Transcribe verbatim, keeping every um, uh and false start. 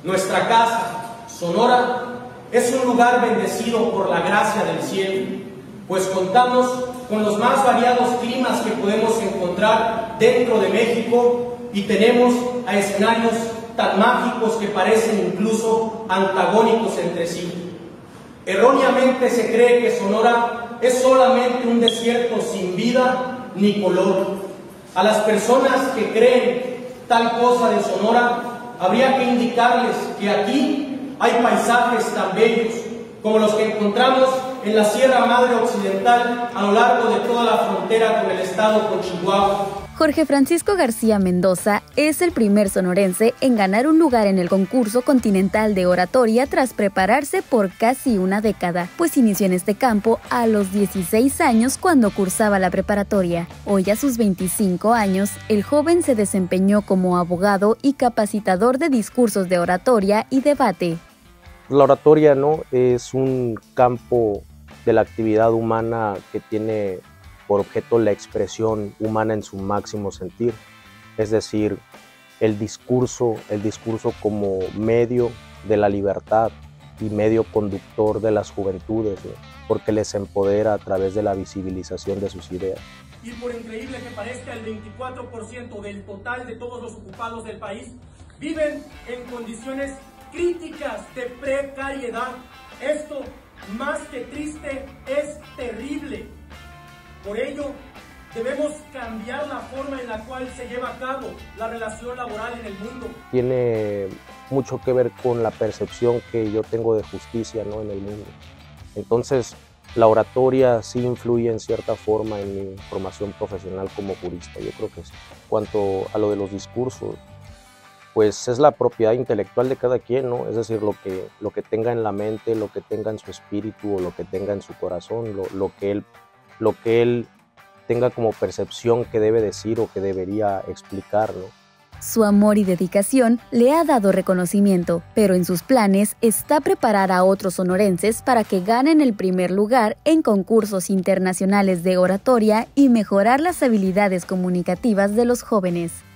Nuestra casa, Sonora, es un lugar bendecido por la gracia del cielo, pues contamos con los más variados climas que podemos encontrar dentro de México y tenemos a escenarios tan mágicos que parecen incluso antagónicos entre sí. Erróneamente se cree que Sonora es solamente un desierto sin vida ni color. A las personas que creen tal cosa de Sonora, habría que indicarles que aquí hay paisajes tan bellos como los que encontramos en la Sierra Madre Occidental a lo largo de toda la frontera con el estado con Chihuahua. Jorge Francisco García Mendoza es el primer sonorense en ganar un lugar en el concurso continental de oratoria tras prepararse por casi una década, pues inició en este campo a los dieciséis años cuando cursaba la preparatoria. Hoy a sus veinticinco años, el joven se desempeñó como abogado y capacitador de discursos de oratoria y debate. La oratoria, ¿no?, es un campo de la actividad humana que tiene por objeto la expresión humana en su máximo sentir, es decir, el discurso, el discurso como medio de la libertad y medio conductor de las juventudes, ¿no?, porque les empodera a través de la visibilización de sus ideas. Y por increíble que parezca, el veinticuatro por ciento del total de todos los ocupados del país viven en condiciones críticas de precariedad. Esto, más que triste, es terrible. Por ello, debemos cambiar la forma en la cual se lleva a cabo la relación laboral en el mundo. Tiene mucho que ver con la percepción que yo tengo de justicia, ¿no?, en el mundo. Entonces, la oratoria sí influye en cierta forma en mi formación profesional como jurista. Yo creo que sí. En cuanto a lo de los discursos, pues es la propiedad intelectual de cada quien, ¿no? Es decir, lo que, lo que tenga en la mente, lo que tenga en su espíritu o lo que tenga en su corazón, lo, lo que él lo que él tenga como percepción que debe decir o que debería explicar, ¿no? Su amor y dedicación le ha dado reconocimiento, pero en sus planes está preparar a otros sonorenses para que ganen el primer lugar en concursos internacionales de oratoria y mejorar las habilidades comunicativas de los jóvenes.